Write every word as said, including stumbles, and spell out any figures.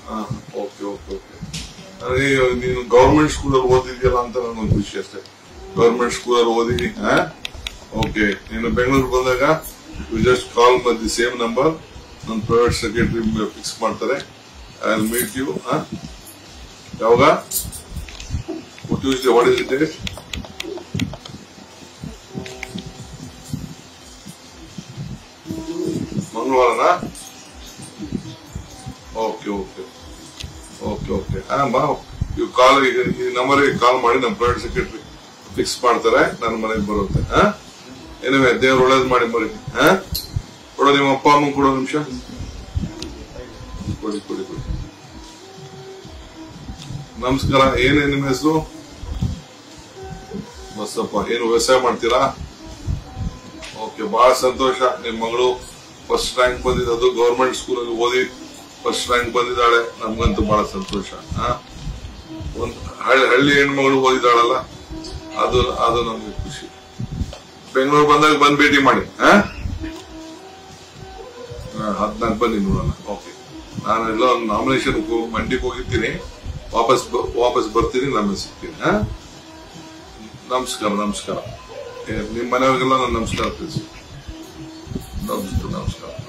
Okay okay okay ನೀನು government ಸ್ಕೂಲಲ್ಲಿ ಓದಿದ್ಯಲ್ಲ ಅಂತ ನನಗೊಂದು ಖುಷಿ ಅಷ್ಟೇ. ಗವರ್ಮೆಂಟ್ ಸ್ಕೂಲಲ್ಲಿ ಓದಿ. ಓಕೆ, ನೀನು ಬೆಂಗಳೂರು ಬಂದಾಗ you just call the same number. ನನ್ನ ಪ್ರೈವೇಟ್ ಸೆಕ್ರೆಟರಿ ಫಿಕ್ಸ್ ಮಾಡ್ತಾರೆ. I will meet you. ಯಾವಾಗ? Tuesday. What is it date? ಮಂಗಳವಾರನಾ? ಓಕೆ ಓಕೆ ಓಕೆ ಓಕೆ ಹಾ ಬಾ. ಇವ್ ಕಾಲ್ ಈ ನಂಬರ್ಗೆ ಕಾಲ್ ಮಾಡಿ ನಮ್ಮ ಪ್ರೈವೇಟ್ ಸೆಕ್ರೆಟರಿ ಫಿಕ್ಸ್ ಮಾಡ್ತಾರೆ. ನನ್ನ ಮನೆಗೆ ಬರುತ್ತೆ. ಹಾ ಏನಿವೆ, ದೇವ್ರು ಒಳ್ಳೇದ್ ಮಾಡಿ ಮರಿ. ಹಾ ಕೊಡೋ, ನಿಮ್ಮ ಅಪ್ಪ ಅಮ್ಮ ಕೊಡೋ ನಿಮಿಷ ಕೊಡಿ ಕೊಡಿ ಕೊಡಿ. ನಮಸ್ಕಾರ. ಏನೇ ನಿಮ್ಮ ಹೆಸರು? ಬಸಪ್ಪ. ಏನು ವ್ಯವಸಾಯ ಮಾಡ್ತೀರಾ? ಓಕೆ, ಬಹಳ ಸಂತೋಷ. ನಿಮ್ ಮಗಳು ಫಸ್ಟ್ ರ್ಯಾಂಕ್ ಬಂದಿದ್ದು, ಅದು ಗವರ್ಮೆಂಟ್ ಸ್ಕೂಲಲ್ಲಿ ಓದಿ ಫಸ್ಟ್ ರ್ಯಾಂಕ್ ಬಂದಿದ್ದಾಳೆ. ನಮ್ಗಂತೂ ಬಹಳ ಸಂತೋಷ. ಹಾ ಒಂದ್ ಹಳ್ಳಿ ಹೆಣ್ಮಗಳು ಓದಿದಾಳಲ್ಲ, ಅದು ಅದು ನಮ್ಗೆ ಖುಷಿ. ಬೆಂಗಳೂರು ಬಂದಾಗ ಬಂದ್ ಭೇಟಿ ಮಾಡಿ. ಹಾ ಹದ್ನಾಲ್ಕು ಬನ್ನಿ ನೋಡೋಣ. ಓಕೆ, ನಾನು ಎಲ್ಲ ಒಂದು ನಾಮಿನೇಷನ್ ಮಂಡಿಗೆ ಹೋಗಿರ್ತೀನಿ. ವಾಪಸ್ ವಾಪಸ್ ಬರ್ತೀನಿ, ನಮ್ಮ ಸಿಗ್ತೀನಿ. ಹಾ ನಮಸ್ಕಾರ ನಮಸ್ಕಾರ. ನಿಮ್ ಮನೆಯವ್ರಿಗೆಲ್ಲ ನಾನು ನಮಸ್ಕಾರ ತಿಳಿಸಿ. ನಮಸ್ಕಾರ ನಮಸ್ಕಾರ.